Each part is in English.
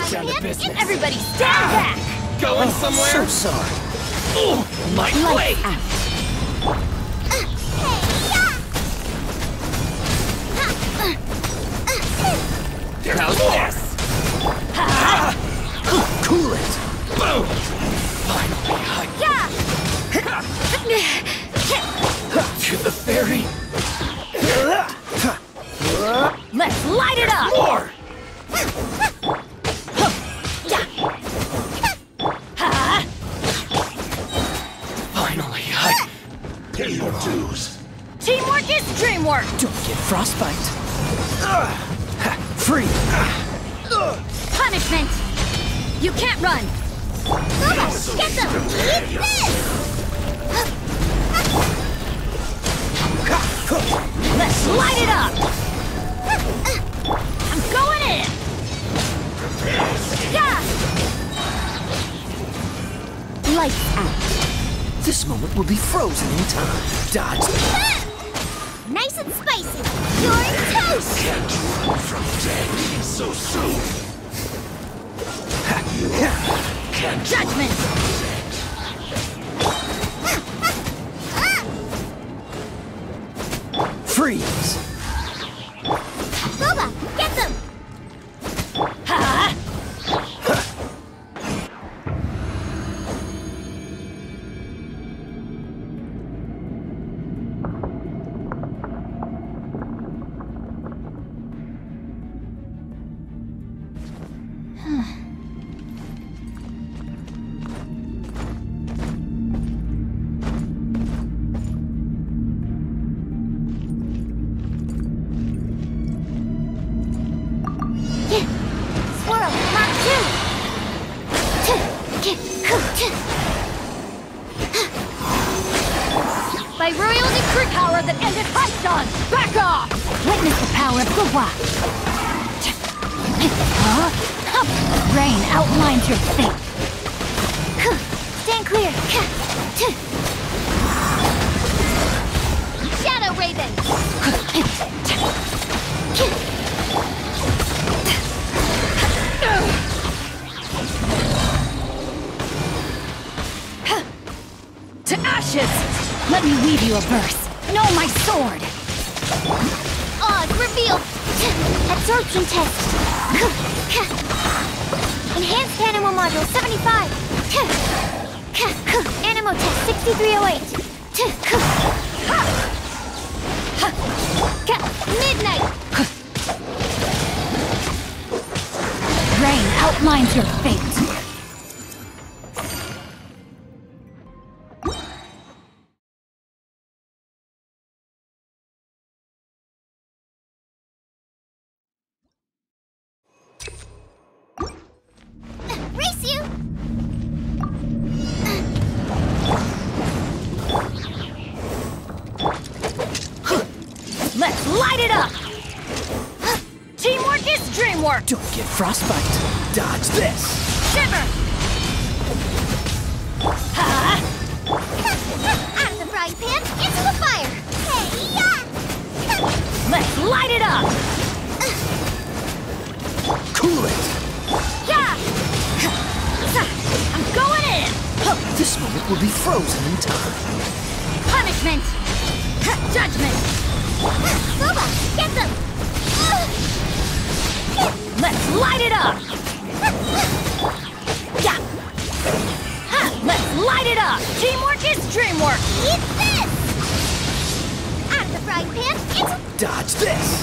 down to business. Everybody stand back! Going somewhere? So sorry. Ooh, my blade! How's this? Cool it. Boom! Finally, to the ferry. Let's light it up! More! Finally, pay your dues. Teamwork is dreamwork! Don't get frostbite. Free. Punishment! You can't run! Get them! Eat this! Let's light it up! I'm going in! Yeah! Lights out. This moment will be frozen in time. Dodge. Nice and spicy! You're toast! Can't run from death so soon. Can't Judgment! Freeze. Boba, get them! Ha! Swirl, Mark 2! By royal decree power that ended Python! Back off! Witness the power of the Wa! Rain outlines your fate! Stand clear! Shadow Raven! To ashes! Let me weave you a verse. Know my sword! Oz revealed! Absorption test! Enhanced Animo Module 75! Animo test 6308! Midnight! Rain outlines your fate! Race you! Let's light it up! Teamwork is dreamwork! Don't get frostbite. Dodge this. Shiver! Out of the frying pan, into the fire! Hey, yeah! Let's light it up! Cool it. Yeah! I'm going in! This moment will be frozen in time. Punishment! Judgment! Boba, get them! Let's light it up! Yeah! Let's light it up! Teamwork is dreamwork! Eat this! Out of the frying pan, into... Dodge this.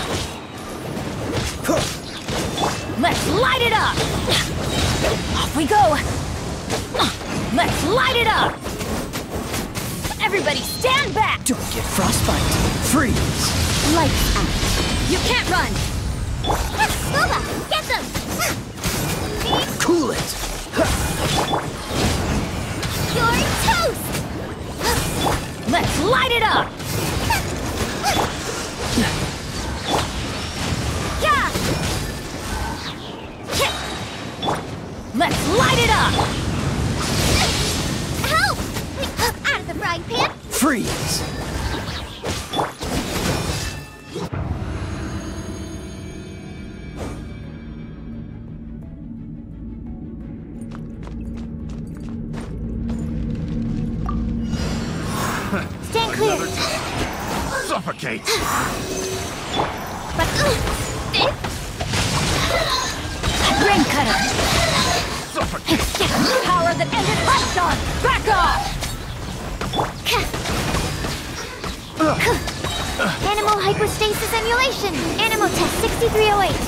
Let's light it up! Off we go! Let's light it up! Everybody stand back! Don't get frostbite. Freeze. Lights out. You can't run! Boba, get them! Cool it. You're toast! Let's light it up! Yeah! Let's light it up! Help! Out of the frying pan! Freeze. Stand clear. Suffocate! But Rain cutter. Suffocate! Power that ended Hotshot. Back off. Animal hypostasis emulation. Animal test 6308.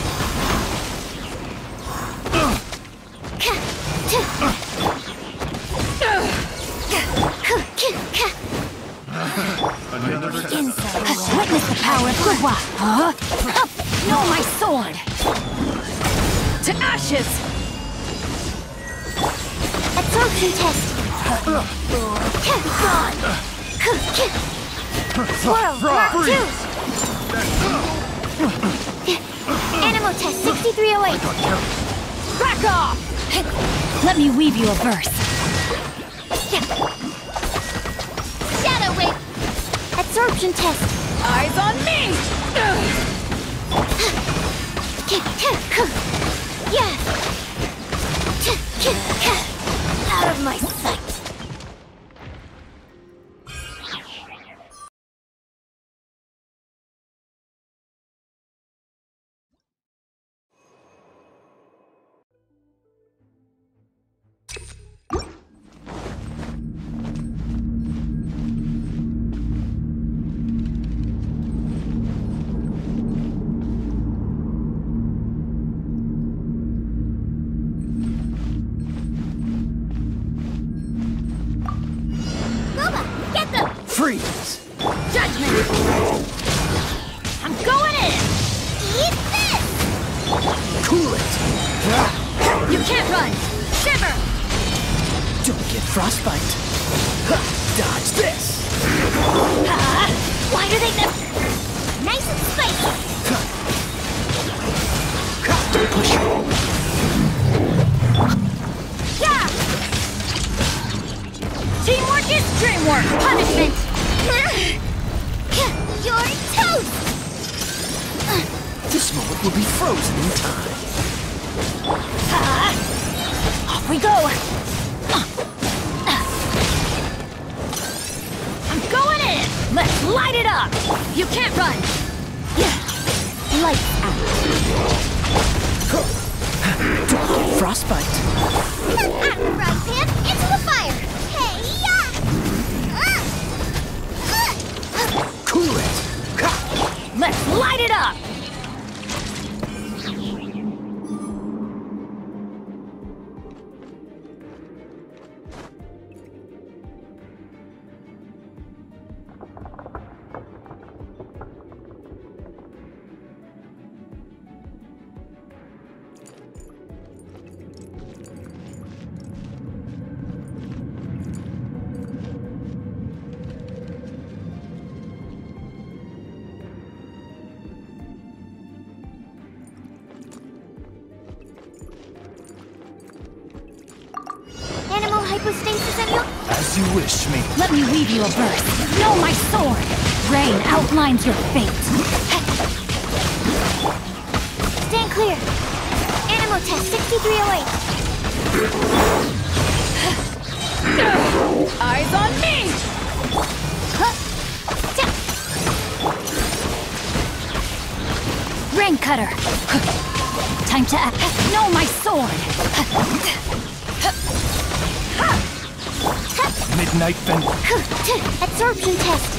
Witness the power of Gurwa. Huh? No, my sword. To ashes. Absorption test. Gone. Swirl. Mark 2. Animal test 6308. Back off. Let me weave you a verse. Shadow wave. Absorption test. Eyes on me! Out of my sight. Freeze! Judgment! I'm going in! Eat this! Cool it! You can't run! Shiver! Don't get frostbite! Dodge this! Why do they never... Nice and spicy! Push it! Yeah! Teamwork is dreamwork! Punishment! You're toast! This moment will be frozen in time. Off we go! I'm going in! Let's light it up! You can't run! Lights out! Don't get frostbite! Right, Pip! Into the fire! Hey-ya! Cool it! Let's light it up! Animal hypostasis and you... As you wish, me. Let me weave you a verse. Know my sword. Rain outlines your fate. Stand clear. Animal test 6308. Eyes on me! Rain cutter. Time to act. Know my sword. Midnight Vendor. Absorption test.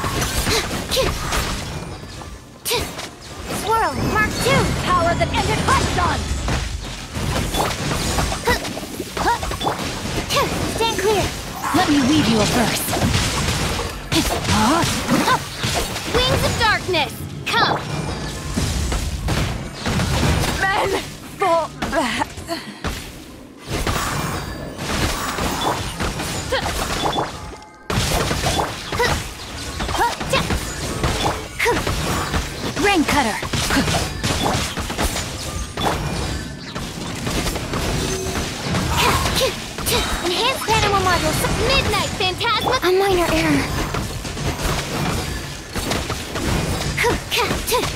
Swirl, Mark 2. Power that ended Hotshot. Stand clear. Let me weave you a verse. Wings of darkness, come. Men for that. Rain cutter. Enhanced animal module. Midnight Phantasma. A minor error.